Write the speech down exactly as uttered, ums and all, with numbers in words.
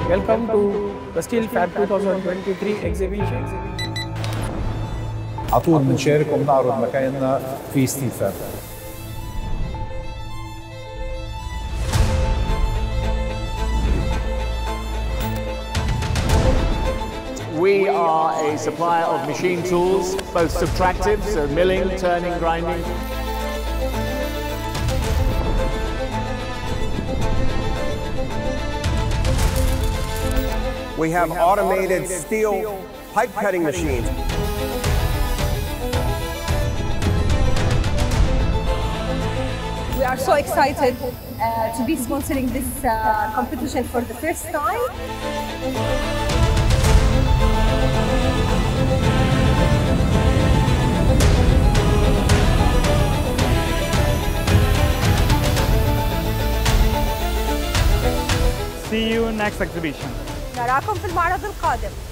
Welcome to the Steelfab twenty twenty-three exhibition. على طول بنشارك وبنعرض مكاننا في ستيلفاب. We are a supplier of machine tools, both subtractive, so milling, turning, grinding. We have automated steel pipe cutting machines. We are so excited uh, to be sponsoring this uh, competition for the first time. See you next exhibition. نراكم في المعرض القادم.